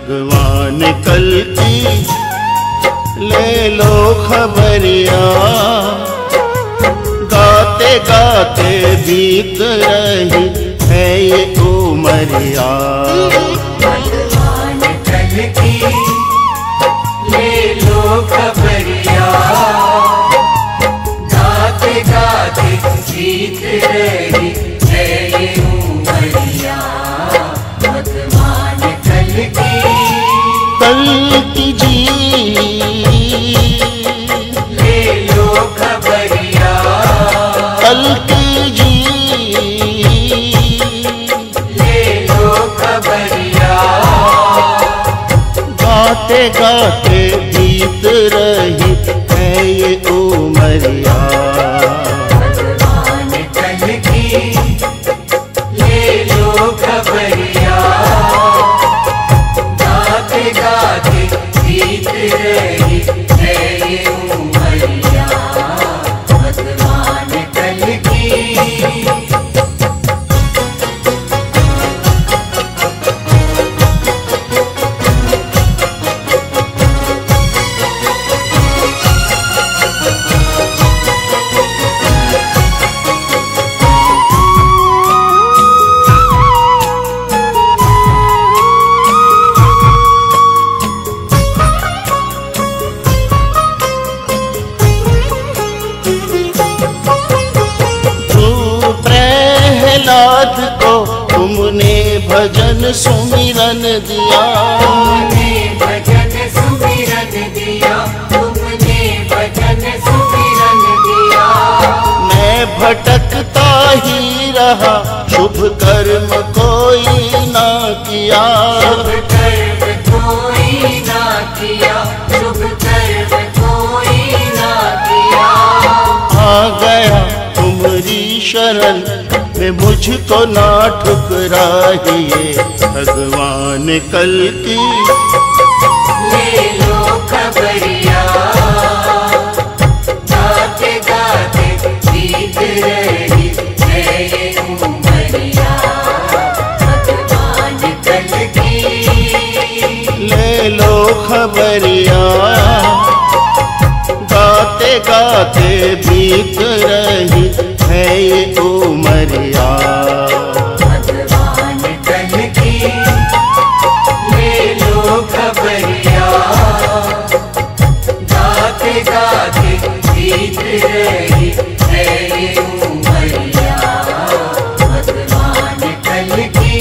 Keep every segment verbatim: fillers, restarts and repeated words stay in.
भगवान कल की ले लो खबरिया, गाते गाते बीत रही है ये उमरिया। भगवान कल की ले लो खबरिया, गाते गाते बीत रही है ये उमरिया। भगवान कल की कल की जी ले लो खबरिया, कल की जी ले लो खबरिया। गाते गाते बीत रही है ये उमरिया। भगवान कल की ले लो खबरिया, गाते गाते बीत रही है ये उमरिया। भगवान कल की प्रहलाद को तुमने भजन सुमिरन दिया, तुमने भजन सुमिरन दिया, तुमने भजन सुमिरन दिया। मैं भटकता ही रहा, शुभ कर्म कोई ना किया। शुभ कर्म कोई ना किया, शुभ कर्म कोई ना किया। आ गया तुम्हारी शरण में, मुझको ना ठुकराइए। भगवान कल की ले लो खबरिया, गाते गाते बीत रही है ये उमरिया। भगवान कल की ले लो खबरिया, गाते गाते बीत रही है ये उमरिया। भगवान कल की ले लो खबरिया, गाते गाते बीत रही है ये उमरिया। भगवान कल की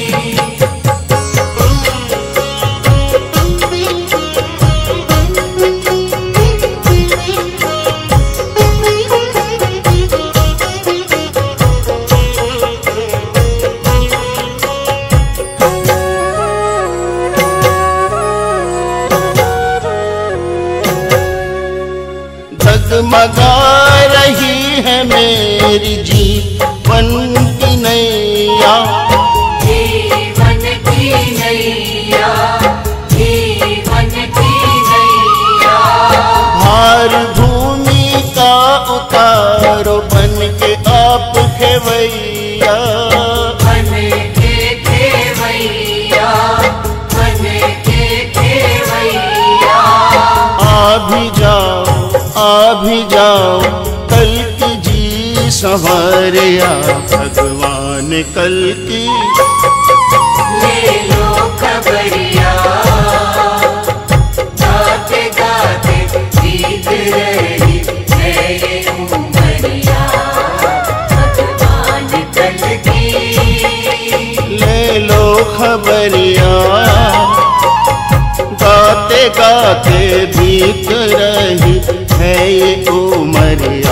जगमगा रही है मेरी जीवन की नैया, जीवन की नैया, जीवन की नैया। भार भूमि का उतारो बन के आप खेवैया। बन के खेवैया, बन के खेवैया। आ भी जाओ आ भी जाओ कल की जी संवरिया। भगवान कल की ले लो खबरिया, गाते गाते बीत रही है ये उमरिया। भगवान कल की ले लो खबरिया, गाते गाते बीत रही है ये उमरिया।